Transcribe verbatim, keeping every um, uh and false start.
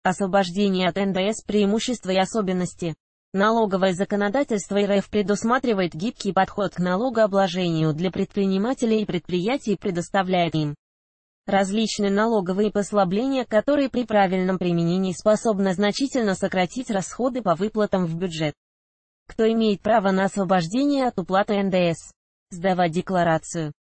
Освобождение от эн дэ эс. Преимущества и особенности. Налоговое законодательство эр эф предусматривает гибкий подход к налогообложению для предпринимателей и предприятий и предоставляет им различные налоговые послабления, которые при правильном применении способны значительно сократить расходы по выплатам в бюджет. Кто имеет право на освобождение от уплаты эн дэ эс? Сдавать декларацию.